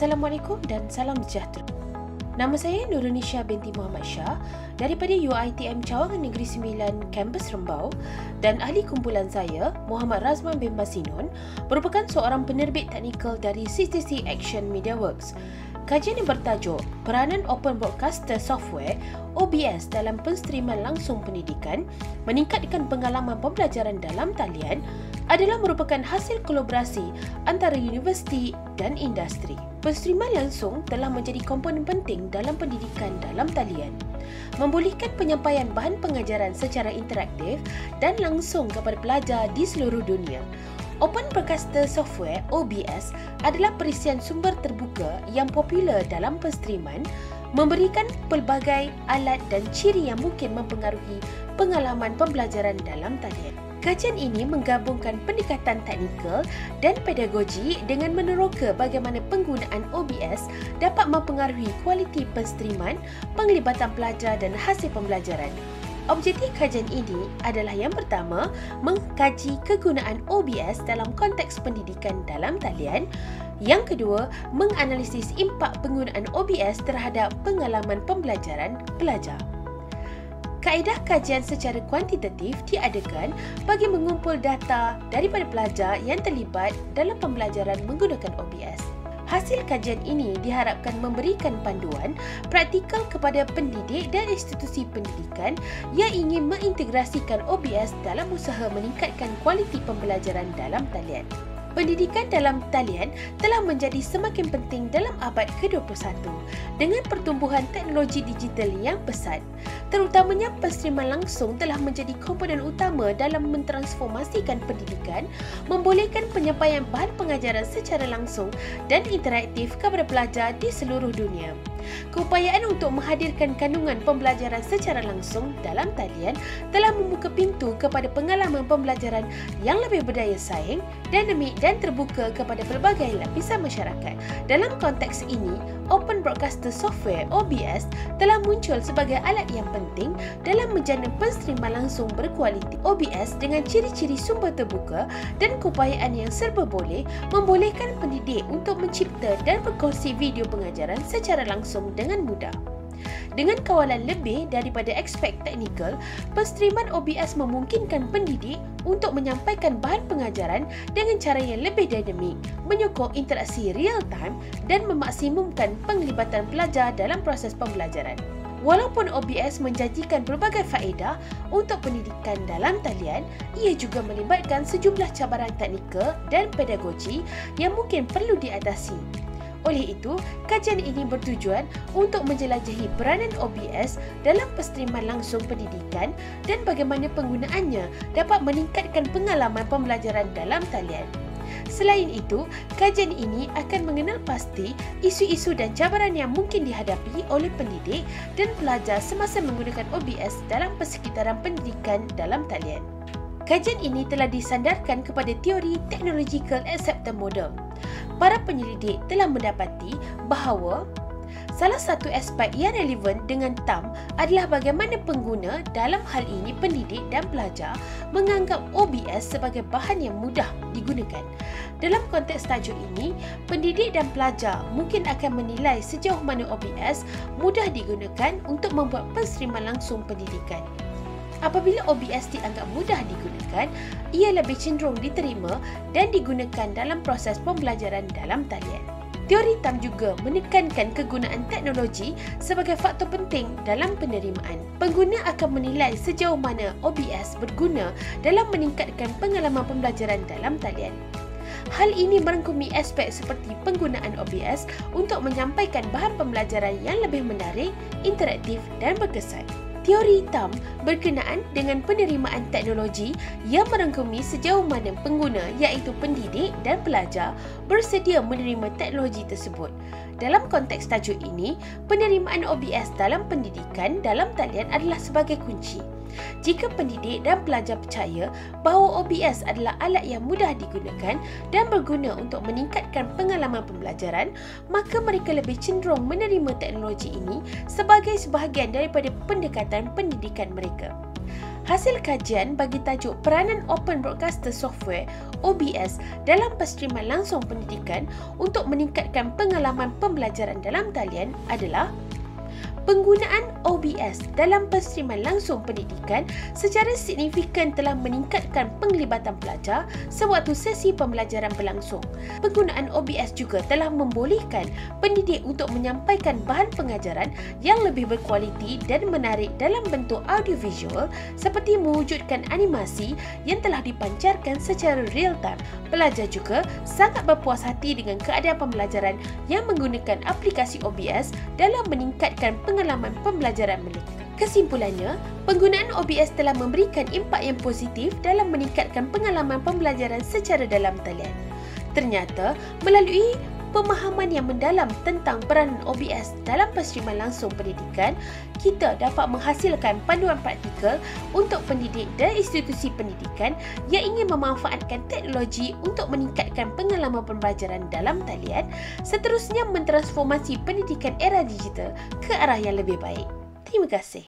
Assalamualaikum dan salam sejahtera. Nama saya Nurunisha binti Muhammad Shah daripada UiTM Cawangan Negeri Sembilan, Kampus Rembau, dan ahli kumpulan saya, Muhammad Razman bin Basinon, merupakan seorang penerbit teknikal dari CCC Action Media Works. Kajian yang bertajuk Peranan Open Broadcaster Software OBS dalam penstreaman langsung pendidikan meningkatkan pengalaman pembelajaran dalam talian adalah merupakan hasil kolaborasi antara universiti dan industri. Penstreaman langsung telah menjadi komponen penting dalam pendidikan dalam talian, membolehkan penyampaian bahan pengajaran secara interaktif dan langsung kepada pelajar di seluruh dunia. Open Broadcaster Software OBS adalah perisian sumber terbuka yang popular dalam penstreaman, memberikan pelbagai alat dan ciri yang mungkin mempengaruhi pengalaman pembelajaran dalam talian. Kajian ini menggabungkan pendekatan teknikal dan pedagogi dengan meneroka bagaimana penggunaan OBS dapat mempengaruhi kualiti penstreaman, penglibatan pelajar dan hasil pembelajaran. Objektif kajian ini adalah yang pertama, mengkaji kegunaan OBS dalam konteks pendidikan dalam talian. Yang kedua, menganalisis impak penggunaan OBS terhadap pengalaman pembelajaran pelajar. Kaedah kajian secara kuantitatif diadakan bagi mengumpul data daripada pelajar yang terlibat dalam pembelajaran menggunakan OBS. Hasil kajian ini diharapkan memberikan panduan praktikal kepada pendidik dan institusi pendidikan yang ingin mengintegrasikan OBS dalam usaha meningkatkan kualiti pembelajaran dalam talian. Pendidikan dalam talian telah menjadi semakin penting dalam abad ke-21 dengan pertumbuhan teknologi digital yang pesat. Terutamanya penstreaman langsung telah menjadi komponen utama dalam mentransformasikan pendidikan, membolehkan penyampaian bahan pengajaran secara langsung dan interaktif kepada pelajar di seluruh dunia. Keupayaan untuk menghadirkan kandungan pembelajaran secara langsung dalam talian telah membuka pintu kepada pengalaman pembelajaran yang lebih berdaya saing, dinamik dan terbuka kepada pelbagai lapisan masyarakat. Dalam konteks ini, Open Broadcaster Software OBS telah muncul sebagai alat yang penting dalam menjana penstreaman langsung berkualiti. OBS dengan ciri-ciri sumber terbuka dan keupayaan yang serba boleh membolehkan pendidik untuk mencipta dan berkongsi video pengajaran secara langsung dengan mudah. Dengan kawalan lebih daripada aspek teknikal, penstreaman OBS memungkinkan pendidik untuk menyampaikan bahan pengajaran dengan cara yang lebih dinamik, menyokong interaksi real time dan memaksimumkan penglibatan pelajar dalam proses pembelajaran. Walaupun OBS menjanjikan pelbagai faedah untuk pendidikan dalam talian, ia juga melibatkan sejumlah cabaran teknikal dan pedagogi yang mungkin perlu diatasi. Oleh itu, kajian ini bertujuan untuk menjelajahi peranan OBS dalam penstreaman langsung pendidikan dan bagaimana penggunaannya dapat meningkatkan pengalaman pembelajaran dalam talian. Selain itu, kajian ini akan mengenal pasti isu-isu dan cabaran yang mungkin dihadapi oleh pendidik dan pelajar semasa menggunakan OBS dalam persekitaran pendidikan dalam talian. Kajian ini telah disandarkan kepada teori Technological Acceptance Model. Para penyelidik telah mendapati bahawa salah satu aspek yang relevan dengan TAM adalah bagaimana pengguna, dalam hal ini pendidik dan pelajar, menganggap OBS sebagai bahan yang mudah digunakan. Dalam konteks tajuk ini, pendidik dan pelajar mungkin akan menilai sejauh mana OBS mudah digunakan untuk membuat penstreaman langsung pendidikan. Apabila OBS dianggap mudah digunakan, ia lebih cenderung diterima dan digunakan dalam proses pembelajaran dalam talian. Teori TAM juga menekankan kegunaan teknologi sebagai faktor penting dalam penerimaan. Pengguna akan menilai sejauh mana OBS berguna dalam meningkatkan pengalaman pembelajaran dalam talian. Hal ini merangkumi aspek seperti penggunaan OBS untuk menyampaikan bahan pembelajaran yang lebih menarik, interaktif dan berkesan. Teori TAM berkenaan dengan penerimaan teknologi yang merangkumi sejauh mana pengguna iaitu pendidik dan pelajar bersedia menerima teknologi tersebut. Dalam konteks tajuk ini, penerimaan OBS dalam pendidikan dalam talian adalah sebagai kunci. Jika pendidik dan pelajar percaya bahawa OBS adalah alat yang mudah digunakan dan berguna untuk meningkatkan pengalaman pembelajaran, maka mereka lebih cenderung menerima teknologi ini sebagai sebahagian daripada pendekatan pendidikan mereka. Hasil kajian bagi tajuk Peranan Open Broadcaster Software OBS dalam penstriman langsung pendidikan untuk meningkatkan pengalaman pembelajaran dalam talian adalah penggunaan OBS dalam penstriman langsung pendidikan secara signifikan telah meningkatkan penglibatan pelajar sewaktu sesi pembelajaran berlangsung. Penggunaan OBS juga telah membolehkan pendidik untuk menyampaikan bahan pengajaran yang lebih berkualiti dan menarik dalam bentuk audiovisual seperti mewujudkan animasi yang telah dipancarkan secara real time. Pelajar juga sangat berpuas hati dengan keadaan pembelajaran yang menggunakan aplikasi OBS dalam meningkatkan pengalaman pembelajaran mereka. Kesimpulannya, penggunaan OBS telah memberikan impak yang positif dalam meningkatkan pengalaman pembelajaran secara dalam talian. Ternyata, melalui pemahaman yang mendalam tentang peranan OBS dalam penstriman langsung pendidikan, kita dapat menghasilkan panduan praktikal untuk pendidik dan institusi pendidikan yang ingin memanfaatkan teknologi untuk meningkatkan pengalaman pembelajaran dalam talian, seterusnya mentransformasi pendidikan era digital ke arah yang lebih baik. Terima kasih.